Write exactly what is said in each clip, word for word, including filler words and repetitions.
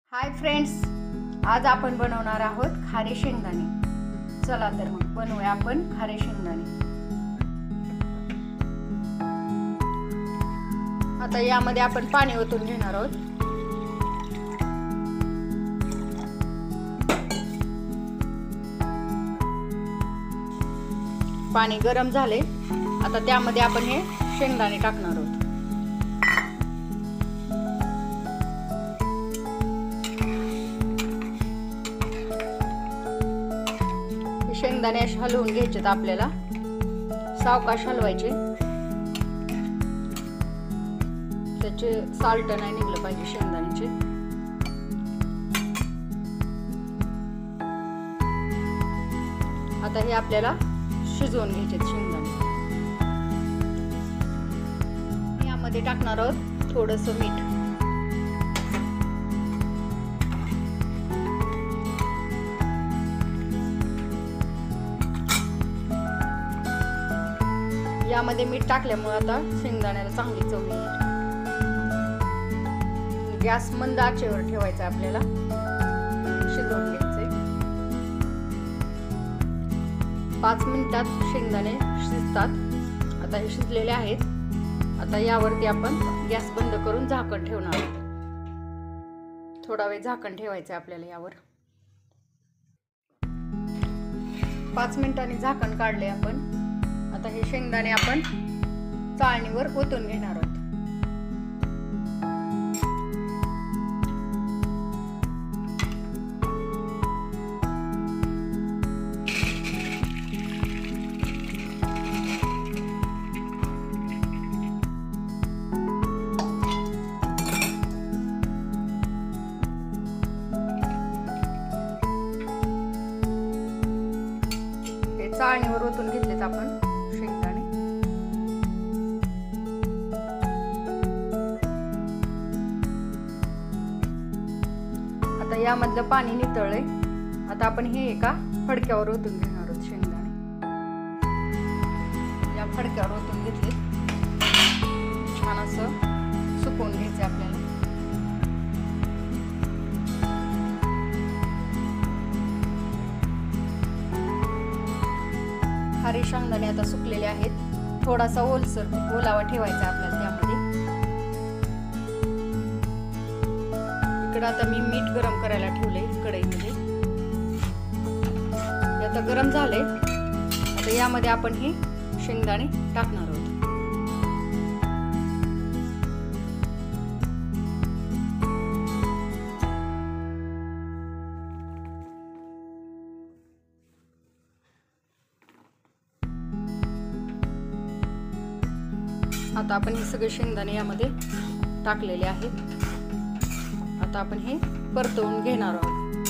Hi friends, आज आपण बनवणार आहोत खारे शेंगदाणे। चला तर मग बनवूया आपण खारे शेंगदाणे। आता यामध्ये आपण पाणी ओतून घेणार आहोत। पाणी गरम झाले, आता त्यामध्ये आपण हे शेंगदाणे टाकणार आहोत। शेंगदाणे असे हलवून घ्यायचे, आपल्याला सावकाश हलवायचे, त्याचे साल्ट नाही निघलं पाहिजे शेंगदाण्याचे। आता हे आपल्याला शिजवून घ्यायचे शेंगदाणे। यामध्ये टाकणार आहोत थोडंसं मीठ। यामध्ये मीठ टाकल्यामुळे आता शेंगदाण्याला चांगली चव येईल। गॅस मंद आचेवर ठेवायचा आपल्याला, शिजवून घ्यायचे। पाच मिनिटात शेंगदाणे शिजतात। आता हे शिजलेले आहेत। आता यावरती आपण गॅस बंद करून झाकण ठेवणार आहोत। थोडा वेळ झाकण ठेवायचं आपल्याला यावर। पाच मिनिटांनी झाकण काढले आपण। आता हे शेंगदाणे आपण चाळणीवर ओतून घेणार आहोत। हे चाळणीवर ओतून घेतलेत आपण शेंगदाणे। आता यामधलं पाणी नितळले। आता आपण हे एका फडक्यावर ओतून घेणार आहोत शेंगदाणे। या फडक्यावर ओतून घेतले, छान असं सुकवून घ्यायचे आपल्याला। खारे शेंगदाणे आता सुकलेले आहेत। थोडासा ओलसर ओलावा ठेवायचा आपल्याला त्यामध्ये। इकडे आता मी मीठ गरम करायला ठेवले कढईमध्ये। आता गरम झाले। आता यामध्ये आपण हे शेंगदाणे टाकणार आहोत। आता आपण हे सगळे शेंगदाणे यामध्ये टाकलेले आहेत। आता आपण हे परतवून घेणार आहोत।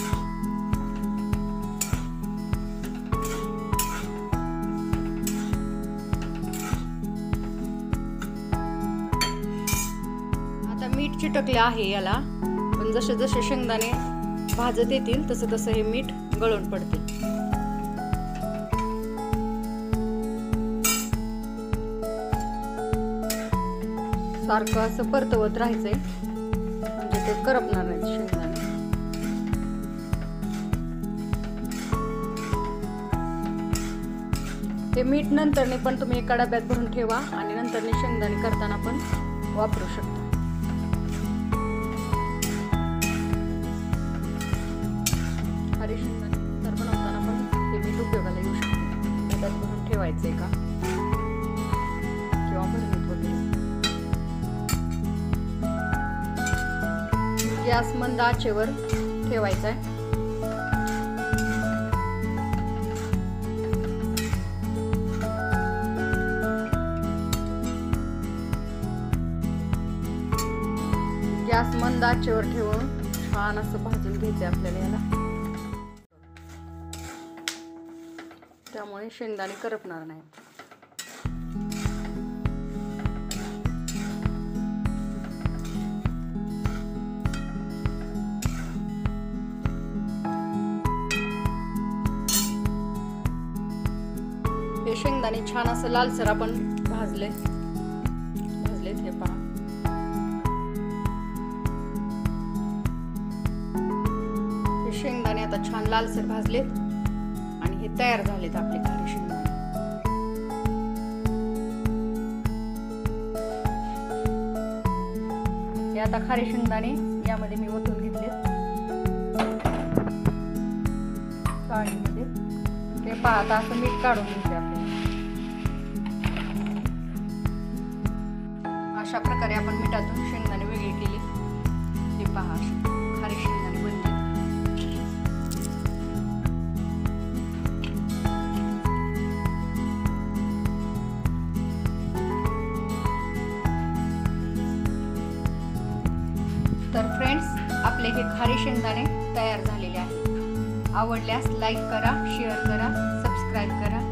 आता मीठ चिटकले आहे याला, पण जसे जसे शेंगदाणे भाजत येतील तसं तसं हे मीठ गळून पडते। सारखं असं परतवत राहायचंय, म्हणजे ते करपणार नाहीत शेंगदाणे। हे मीठ नंतरने पण तुम्ही एका डब्यात भरून ठेवा आणि नंतरने शेंगदाणे करताना पण वापरू शकता। खारे शेंगदाणे तर बनवताना पण हे मीठ उपयोगाला येऊ शकते। डब्यात भरून ठेवायचंय का किंवा भरणीत वगैरे। गॅस मंद आचेवर ठेवायचा आहे। गॅस मंद आचेवर ठेवून छान असं भाजून घ्यायचं आपल्याला याला, त्यामुळे शेंगदाणे करपणार नाही। हे शेंगदाणे छान असं लालसर आपण भाजले भाजलेत हे पहा। शेंगदाणे आता छान लालसर भाजलेत आणि हे तयार झालेत आपले खारे शेंगदाणे. हे आता खारे शेंगदाणे यामध्ये मी ओतून घेतलेत चाळणीमध्ये. ते पहा आता असं मीठ काढून घ्यायचे आपल्याला. अशा प्रकारे आपण मिठातून शेंगदाणे वेगळे केले. हे पहा खारे शेंगदाणे बनले. तर फ्रेंड्स, आपले हे खारे शेंगदाणे तयार झालेले आहेत. आवडल्यास लाईक करा, शेअर करा, सबस्क्राईब करा.